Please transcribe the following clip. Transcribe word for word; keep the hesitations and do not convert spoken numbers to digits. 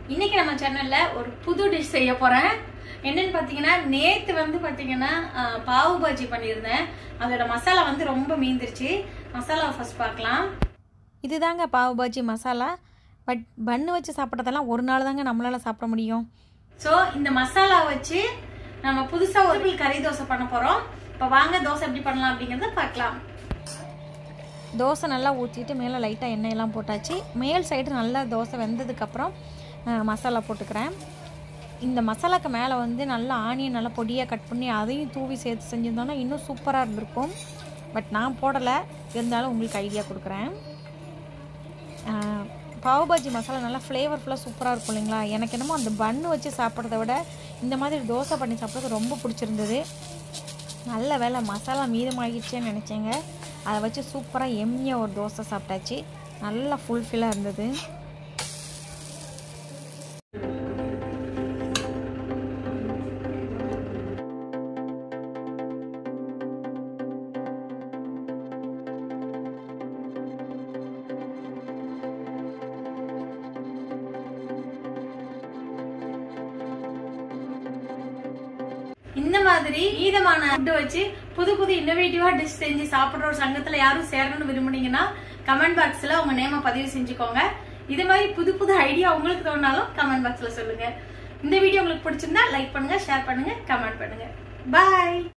இன்னைக்கு நம்ம சேனல்ல ஒரு புது டிஷ் செய்ய போறேன். என்னன்னு பாத்தீங்கன்னா நேத்து வந்து பாத்தீங்கன்னா பாவு பாஜி பண்ணியிருந்தேன். அதோட மசாலா வந்து ரொம்ப மீந்துருச்சு. மசாலா ஃபர்ஸ்ட் பார்க்கலாம். இதுதாங்க பாவு பாஜி மசாலா. பட் பன்னு வச்சு சாப்பிட்றதெல்லாம் ஒரு நாள் தாங்க நம்மளால சாப்பிட முடியும். ஸோ இந்த மசாலா வச்சு நம்ம புதுசா ஒரு கறி தோசை பண்ண போறோம். இப்போ வாங்க தோசை எப்படி பண்ணலாம் அப்படிங்கறத பார்க்கலாம். தோசை நல்லா ஊற்றிட்டு மேலே லைட்டாக எண்ணெயெல்லாம் போட்டாச்சு. மேல் சைடு நல்லா தோசை வெந்ததுக்கப்புறம் மசாலா போட்டுக்கிறேன். இந்த மசாலாக்கு மேலே வந்து நல்லா ஆனியன் நல்லா பொடியாக கட் பண்ணி அதையும் தூவி சேர்த்து செஞ்சுருந்தோன்னா இன்னும் சூப்பராக இருந்திருக்கும். பட் நான் போடலை, இருந்தாலும் உங்களுக்கு ஐடியா கொடுக்குறேன். பாவு பாஜி மசாலா நல்லா ஃப்ளேவர்ஃபுல்லாக சூப்பராக இருக்கும் இல்லைங்களா? எனக்கு என்னமோ அந்த பன்னு வச்சு சாப்பிட்றத விட இந்த மாதிரி தோசை பண்ணி சாப்பிட்றது ரொம்ப பிடிச்சிருந்தது. நல்ல வேலை மசாலா மீதமாகிடுச்சேன்னு நினச்சேங்க. அதை வச்சு சூப்பராக எம்மியாக ஒரு தோசை சாப்பிட்டாச்சு. நல்லா ஃபுல்ஃபில்லாக இருந்தது. இந்த மாதிரி ஈதமான ஃபுட் வச்சு புது புது இன்னோவேட்டிவா டிஷ் செஞ்சு சாப்பிடுற ஒரு சங்கத்துல யாரும் சேரணும்னு விரும்புனீங்கன்னா கமெண்ட் பாக்ஸ்ல உங்க நேம பதிவு செஞ்சுக்கோங்க. இது மாதிரி புது புது ஐடியா உங்களுக்கு தோணாலும் கமெண்ட் பாக்ஸ்ல சொல்லுங்க. இந்த வீடியோ உங்களுக்கு பிடிச்சிருந்தா லைக் பண்ணுங்க, ஷேர் பண்ணுங்க, கமெண்ட் பண்ணுங்க. பாய்.